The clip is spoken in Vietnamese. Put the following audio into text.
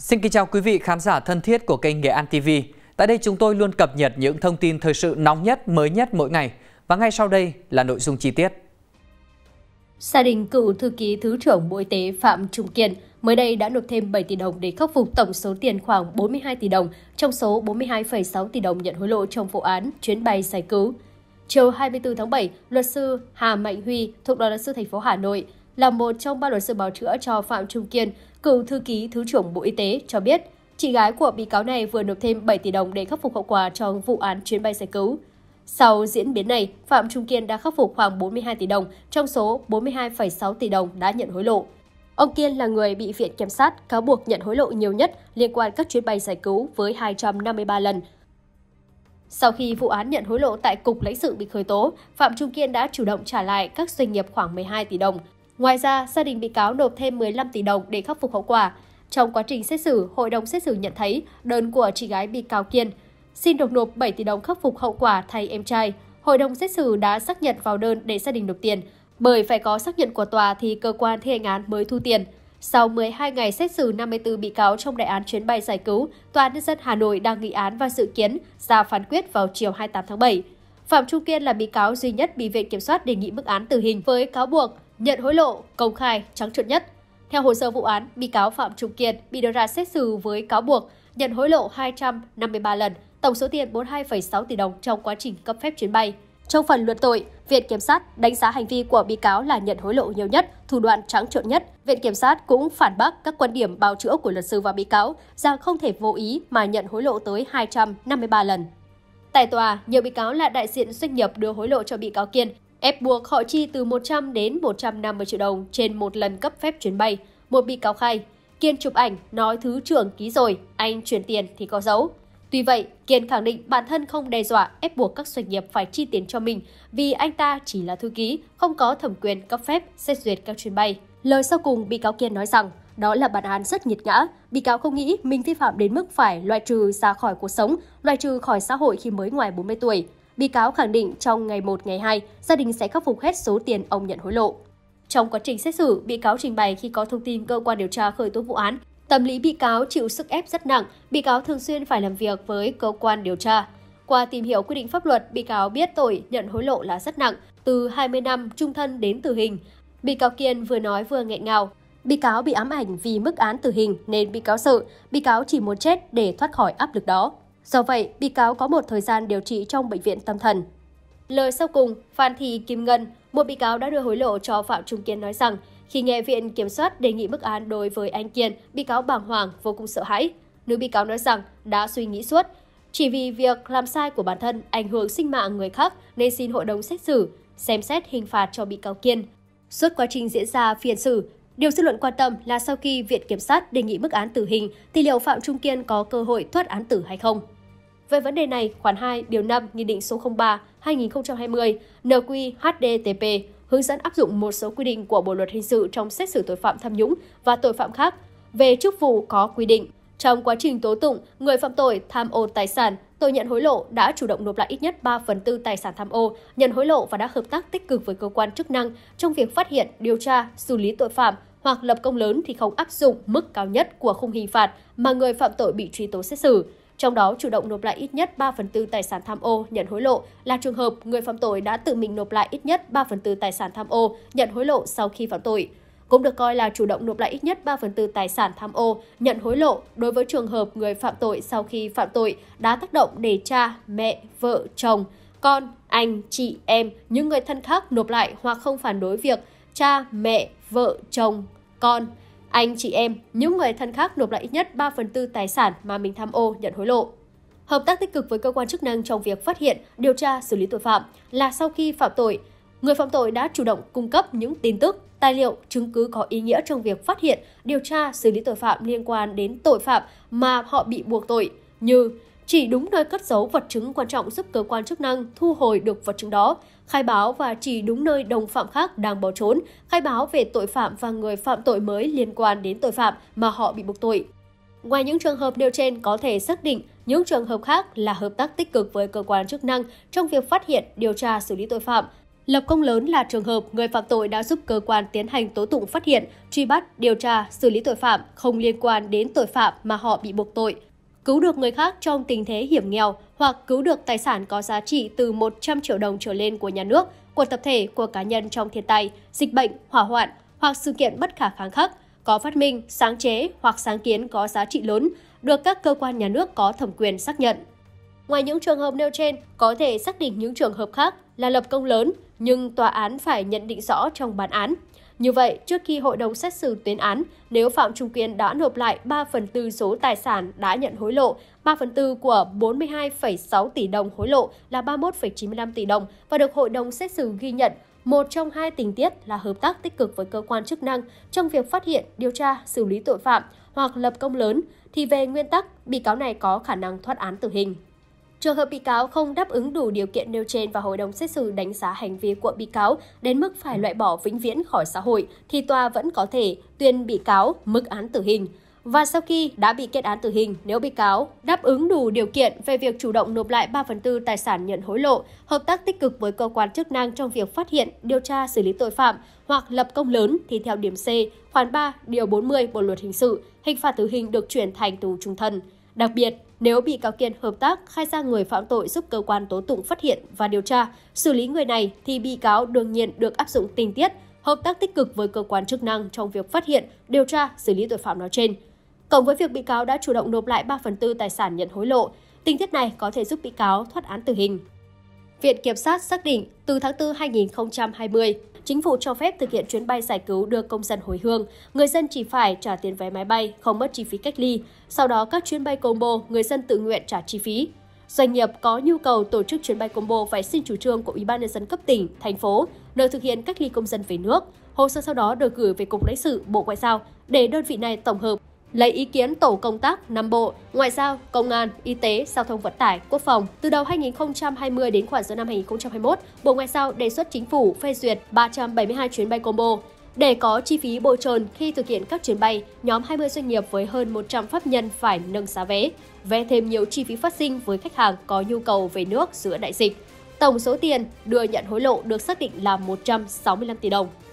Xin kính chào quý vị khán giả thân thiết của kênh Nghệ An TV. Tại đây chúng tôi luôn cập nhật những thông tin thời sự nóng nhất, mới nhất mỗi ngày. Và ngay sau đây là nội dung chi tiết. Gia đình cựu thư ký Thứ trưởng Bộ Y tế Phạm Trung Kiên mới đây đã nộp thêm 7 tỷ đồng để khắc phục tổng số tiền khoảng 42 tỷ đồng trong số 42,6 tỷ đồng nhận hối lộ trong vụ án chuyến bay giải cứu. Chiều 24 tháng 7, luật sư Hà Mạnh Huy thuộc Đoàn luật sư thành phố Hà Nội là một trong 3 luật sư bào chữa cho Phạm Trung Kiên, cựu thư ký Thứ trưởng Bộ Y tế cho biết, chị gái của bị cáo này vừa nộp thêm 7 tỷ đồng để khắc phục hậu quả trong vụ án chuyến bay giải cứu. Sau diễn biến này, Phạm Trung Kiên đã khắc phục khoảng 42 tỷ đồng trong số 42,6 tỷ đồng đã nhận hối lộ. Ông Kiên là người bị Viện Kiểm sát cáo buộc nhận hối lộ nhiều nhất liên quan các chuyến bay giải cứu với 253 lần. Sau khi vụ án nhận hối lộ tại Cục Lãnh sự bị khởi tố, Phạm Trung Kiên đã chủ động trả lại các doanh nghiệp khoảng 12 tỷ đồng. Ngoài ra, gia đình bị cáo nộp thêm 15 tỷ đồng để khắc phục hậu quả. Trong quá trình xét xử, Hội đồng xét xử nhận thấy đơn của chị gái bị cáo Kiên xin được nộp 7 tỷ đồng khắc phục hậu quả thay em trai. Hội đồng xét xử đã xác nhận vào đơn để gia đình nộp tiền, bởi phải có xác nhận của tòa thì cơ quan thi hành án mới thu tiền. Sau 12 ngày xét xử 54 bị cáo trong đại án chuyến bay giải cứu, Tòa án Nhân dân Hà Nội đang nghị án và dự kiến ra phán quyết vào chiều 28 tháng 7. Phạm Trung Kiên là bị cáo duy nhất bị Viện Kiểm soát đề nghị mức án tử hình với cáo buộc nhận hối lộ công khai trắng trợn nhất. Theo hồ sơ vụ án, bị cáo Phạm Trung Kiên bị đưa ra xét xử với cáo buộc nhận hối lộ 253 lần, tổng số tiền 42,6 tỷ đồng trong quá trình cấp phép chuyến bay. Trong phần luận tội, Viện Kiểm sát đánh giá hành vi của bị cáo là nhận hối lộ nhiều nhất, thủ đoạn trắng trợn nhất. Viện Kiểm sát cũng phản bác các quan điểm bào chữa của luật sư và bị cáo rằng không thể vô ý mà nhận hối lộ tới 253 lần. Tại tòa, nhiều bị cáo là đại diện doanh nghiệp đưa hối lộ cho bị cáo Kiên, ép buộc họ chi từ 100 đến 150 triệu đồng trên một lần cấp phép chuyến bay. Một bị cáo khai, Kiên chụp ảnh, nói Thứ trưởng ký rồi, anh chuyển tiền thì có dấu. Tuy vậy, Kiên khẳng định bản thân không đe dọa ép buộc các doanh nghiệp phải chi tiền cho mình vì anh ta chỉ là thư ký, không có thẩm quyền cấp phép xét duyệt các chuyến bay. Lời sau cùng, bị cáo Kiên nói rằng đó là bản án rất nghiệt ngã. Bị cáo không nghĩ mình vi phạm đến mức phải loại trừ ra khỏi cuộc sống, loại trừ khỏi xã hội khi mới ngoài 40 tuổi. Bị cáo khẳng định trong ngày 1, ngày 2, gia đình sẽ khắc phục hết số tiền ông nhận hối lộ. Trong quá trình xét xử, bị cáo trình bày khi có thông tin cơ quan điều tra khởi tố vụ án, tâm lý bị cáo chịu sức ép rất nặng, bị cáo thường xuyên phải làm việc với cơ quan điều tra. Qua tìm hiểu quy định pháp luật, bị cáo biết tội nhận hối lộ là rất nặng, từ 20 năm chung thân đến tử hình. Bị cáo Kiên vừa nói vừa nghẹn ngào. Bị cáo bị ám ảnh vì mức án tử hình nên bị cáo sợ, bị cáo chỉ muốn chết để thoát khỏi áp lực đó. Do vậy, bị cáo có một thời gian điều trị trong bệnh viện tâm thần. Lời sau cùng, Phan Thị Kim Ngân, một bị cáo đã đưa hối lộ cho Phạm Trung Kiên nói rằng, khi nghe Viện Kiểm soát đề nghị mức án đối với anh Kiên, bị cáo bàng hoàng, vô cùng sợ hãi. Nữ bị cáo nói rằng đã suy nghĩ suốt. Chỉ vì việc làm sai của bản thân ảnh hưởng sinh mạng người khác nên xin hội đồng xét xử xem xét hình phạt cho bị cáo Kiên. Suốt quá trình diễn ra phiên xử, điều dư luận quan tâm là sau khi Viện Kiểm sát đề nghị mức án tử hình thì liệu Phạm Trung Kiên có cơ hội thoát án tử hay không? Về vấn đề này, khoản 2, điều 5, Nghị định số 03/2020 NQ-HDTP hướng dẫn áp dụng một số quy định của Bộ luật hình sự trong xét xử tội phạm tham nhũng và tội phạm khác về chức vụ có quy định. Trong quá trình tố tụng, người phạm tội tham ô tài sản, tội nhận hối lộ đã chủ động nộp lại ít nhất 3/4 tài sản tham ô, nhận hối lộ và đã hợp tác tích cực với cơ quan chức năng trong việc phát hiện, điều tra, xử lý tội phạm hoặc lập công lớn thì không áp dụng mức cao nhất của khung hình phạt mà người phạm tội bị truy tố xét xử. Trong đó, chủ động nộp lại ít nhất 3/4 tài sản tham ô, nhận hối lộ là trường hợp người phạm tội đã tự mình nộp lại ít nhất 3/4 tài sản tham ô, nhận hối lộ sau khi phạm tội. Cũng được coi là chủ động nộp lại ít nhất 3/4 tài sản tham ô, nhận hối lộ đối với trường hợp người phạm tội sau khi phạm tội đã tác động để cha, mẹ, vợ, chồng, con, anh, chị, em, những người thân khác nộp lại hoặc không phản đối việc cha, mẹ, vợ, chồng, con, anh, chị em, những người thân khác nộp lại ít nhất 3/4 tài sản mà mình tham ô, nhận hối lộ. Hợp tác tích cực với cơ quan chức năng trong việc phát hiện, điều tra, xử lý tội phạm là sau khi phạm tội, người phạm tội đã chủ động cung cấp những tin tức, tài liệu, chứng cứ có ý nghĩa trong việc phát hiện, điều tra, xử lý tội phạm liên quan đến tội phạm mà họ bị buộc tội, như chỉ đúng nơi cất giấu vật chứng quan trọng giúp cơ quan chức năng thu hồi được vật chứng đó, khai báo và chỉ đúng nơi đồng phạm khác đang bỏ trốn, khai báo về tội phạm và người phạm tội mới liên quan đến tội phạm mà họ bị buộc tội. Ngoài những trường hợp nêu trên, có thể xác định những trường hợp khác là hợp tác tích cực với cơ quan chức năng trong việc phát hiện, điều tra, xử lý tội phạm, Lập công lớn là trường hợp người phạm tội đã giúp cơ quan tiến hành tố tụng phát hiện, truy bắt, điều tra, xử lý tội phạm không liên quan đến tội phạm mà họ bị buộc tội, cứu được người khác trong tình thế hiểm nghèo hoặc cứu được tài sản có giá trị từ 100 triệu đồng trở lên của nhà nước, của tập thể, của cá nhân trong thiên tai, dịch bệnh, hỏa hoạn hoặc sự kiện bất khả kháng khác, có phát minh, sáng chế hoặc sáng kiến có giá trị lớn, được các cơ quan nhà nước có thẩm quyền xác nhận. Ngoài những trường hợp nêu trên, có thể xác định những trường hợp khác là lập công lớn, nhưng tòa án phải nhận định rõ trong bản án. Như vậy, trước khi hội đồng xét xử tuyên án, nếu Phạm Trung Kiên đã nộp lại 3/4 số tài sản đã nhận hối lộ, 3/4 của 42,6 tỷ đồng hối lộ là 31,95 tỷ đồng và được hội đồng xét xử ghi nhận một trong hai tình tiết là hợp tác tích cực với cơ quan chức năng trong việc phát hiện, điều tra, xử lý tội phạm hoặc lập công lớn, thì về nguyên tắc, bị cáo này có khả năng thoát án tử hình. Trường hợp bị cáo không đáp ứng đủ điều kiện nêu trên và hội đồng xét xử đánh giá hành vi của bị cáo đến mức phải loại bỏ vĩnh viễn khỏi xã hội, thì tòa vẫn có thể tuyên bị cáo mức án tử hình. Và sau khi đã bị kết án tử hình, nếu bị cáo đáp ứng đủ điều kiện về việc chủ động nộp lại 3/4 tài sản nhận hối lộ, hợp tác tích cực với cơ quan chức năng trong việc phát hiện, điều tra, xử lý tội phạm hoặc lập công lớn, thì theo điểm C, khoản 3, điều 40 Bộ luật hình sự, hình phạt tử hình được chuyển thành tù chung thân. Đặc biệt, nếu bị cáo Kiên hợp tác khai ra người phạm tội giúp cơ quan tố tụng phát hiện và điều tra, xử lý người này, thì bị cáo đương nhiên được áp dụng tình tiết hợp tác tích cực với cơ quan chức năng trong việc phát hiện, điều tra, xử lý tội phạm nói trên. Cộng với việc bị cáo đã chủ động nộp lại 3/4 tài sản nhận hối lộ, tình tiết này có thể giúp bị cáo thoát án tử hình. Viện Kiểm sát xác định từ tháng 4 2020, Chính phủ cho phép thực hiện chuyến bay giải cứu đưa công dân hồi hương. Người dân chỉ phải trả tiền vé máy bay, không mất chi phí cách ly. Sau đó các chuyến bay combo, người dân tự nguyện trả chi phí. Doanh nghiệp có nhu cầu tổ chức chuyến bay combo phải xin chủ trương của Ủy ban nhân dân cấp tỉnh, thành phố, nơi thực hiện cách ly công dân về nước. Hồ sơ sau đó được gửi về Cục Lãnh sự, Bộ Ngoại giao để đơn vị này tổng hợp, lấy ý kiến tổ công tác 5 bộ, Ngoại giao, Công an, Y tế, Giao thông vận tải, Quốc phòng. Từ đầu 2020 đến khoảng giữa năm 2021, Bộ Ngoại giao đề xuất Chính phủ phê duyệt 372 chuyến bay combo. Để có chi phí bồi trơn khi thực hiện các chuyến bay, nhóm 20 doanh nghiệp với hơn 100 pháp nhân phải nâng giá vé, vẽ thêm nhiều chi phí phát sinh với khách hàng có nhu cầu về nước giữa đại dịch. Tổng số tiền đưa nhận hối lộ được xác định là 165 tỷ đồng.